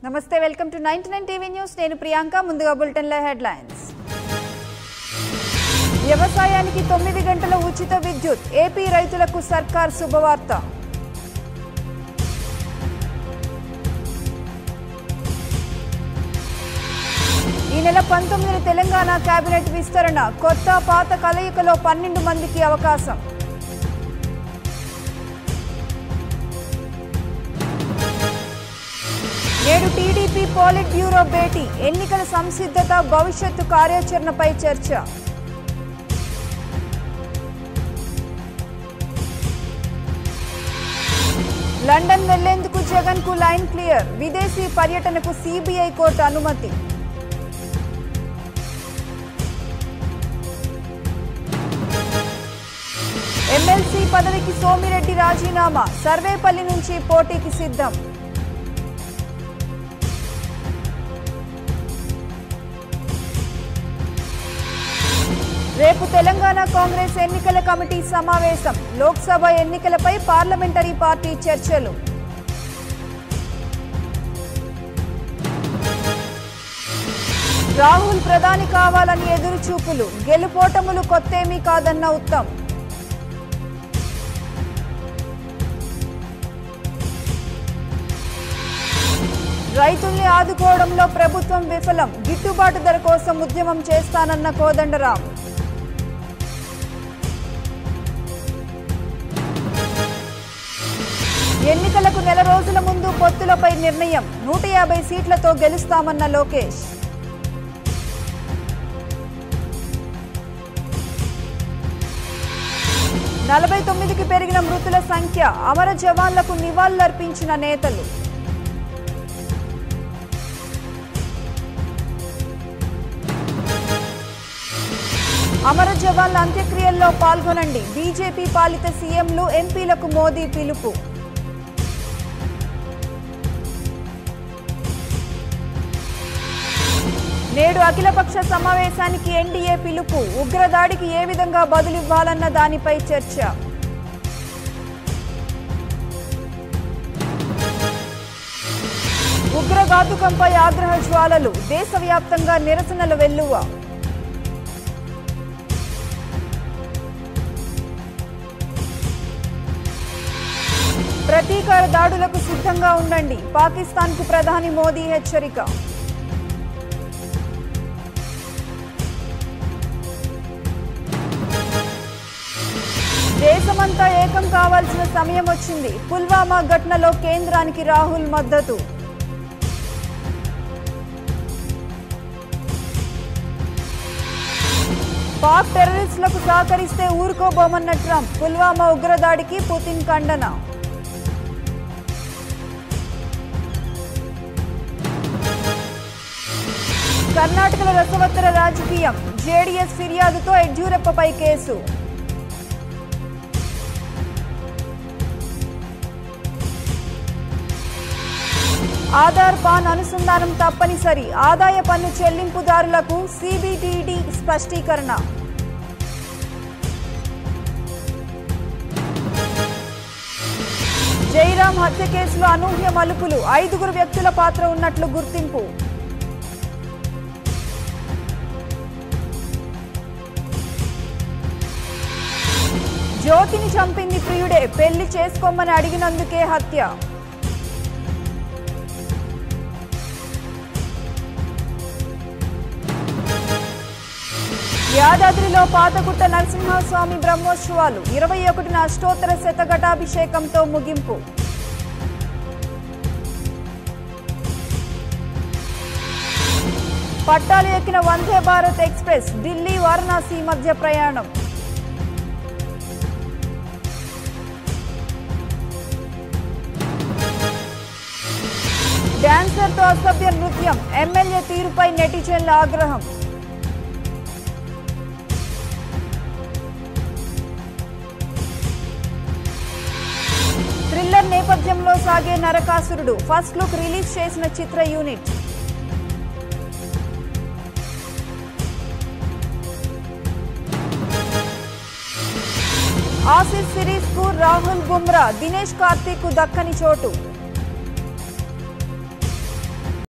నమస్తే welcome to 99 TV news నేను ప్రియాంక ముందుగా బులెటిన్ల హెడ్లైన్స్ వ్యవసాయానికి 9 గంటల ఉచిత విద్యుత్ ఏపీ రైతులకు సర్కార్ శుభవార్త ఈ నెల 19 తెలంగాణ కేబినెట్ విస్తరణ కొత్త పాత కలయికలో 12 మందికి అవకాశం నేడు టీడీపీ పోలిట్ బ్యూరో భేటీ ఎన్నికల సంసిద్ధత భవిష్యత్తు కార్యాచరణపై చర్చ లండన్ వెళ్లేందుకు జగన్ కు లైన్ క్లియర్ విదేశీ పర్యటనకు సిబిఐ కోర్టు అనుమతి ఎమ్మెల్సీ పదవికి సోమిరెడ్డి రాజీనామా సర్వేపల్లి నుంచి పోటీకి సిద్ధం రేపు తెలంగాణ కాంగ్రెస్ ఎన్నికల కమిటీ సమావేశం లోక్సభ ఎన్నికలపై పార్లమెంటరీ పార్టీ చర్చలు రాహుల్ ప్రధాని కావాలని ఎదురుచూపులు గెలుపోటములు కొత్తేమీ కాదన్న ఉత్తమ్ రైతుల్ని ఆదుకోవడంలో ప్రభుత్వం విఫలం గిట్టుబాటు ధర కోసం ఉద్యమం చేస్తానన్న కోదండరాం ఎన్నికలకు నెల రోజుల ముందు పొత్తులపై నిర్ణయం 150 సీట్లతో గెలుస్తామన్న లోకేష్ నలభై 49కి పెరిగిన మృతుల సంఖ్య అమర జవాన్లకు నివాళులర్పించిన నేతలు అమర జవాన్ల అంత్యక్రియల్లో పాల్గొనండి బీజేపీ పాలిత సీఎంలు ఎంపీలకు మోదీ పిలుపు నేడు అఖిలపక్ష సమావేశానికి ఎన్డీఏ పిలుపు ఉగ్రదాడికి ఏ విధంగా బదులివ్వాలన్న దానిపై చర్చ ఉగ్రఘాతుకంపై ఆగ్రహ జ్వాలలు దేశవ్యాప్తంగా నిరసనల వెల్లువ ప్రతీకార దాడులకు సిద్ధంగా ఉండండి పాకిస్తాన్కు ప్రధాని మోదీ హెచ్చరిక దేశమంతా ఏకం కావాల్సిన సమయం వచ్చింది పుల్వామా ఘటనలో కేంద్రానికి రాహుల్ మద్దతు పాక్ టెర్రరిస్టులకు సహకరిస్తే ఊరుకోబోమన్న ట్రంప్ పుల్వామా ఉగ్రదాడికి పుతిన్ ఖండన కర్ణాటకలో రసవత్తర రాజకీయం జేడీఎస్ ఫిర్యాదుతో యడ్యూరప్పపై కేసు ఆధార్ పాన్ అనుసంధానం తప్పనిసరి ఆదాయ పన్ను చెల్లింపుదారులకు సిబిడిటి స్పష్టీకరణ జైరాం హత్య కేసులో అనూహ్య మలుపులు 5 వ్యక్తుల పాత్ర ఉన్నట్లు గుర్తింపు జ్యోతిని చంపింది ప్రియుడే పెళ్లి చేసుకోమని అడిగినందుకే హత్య యాదాద్రిలో పాతగుట్ట నరసింహస్వామి బ్రహ్మోత్సవాలు 21న అష్టోత్తర శతఘటాభిషేకంతో ముగింపు పట్టాలు ఎక్కిన వందే భారత్ ఎక్స్ప్రెస్ ఢిల్లీ వారణాసి మధ్య ప్రయాణం డాన్సర్తో అసభ్య నృత్యం ఎమ్మెల్యే తీరుపై నెటిజన్ల ఆగ్రహం థ్రిల్లర్ నేపథ్యంలో సాగే నరకాసురుడు ఫస్ట్ లుక్ రిలీజ్ చేసిన చిత్ర యూనిట్ ఆసీస్ సిరీస్ కు రాహుల్ బుమ్రా దినేష్ కార్తీక్ కు దక్కని చోటు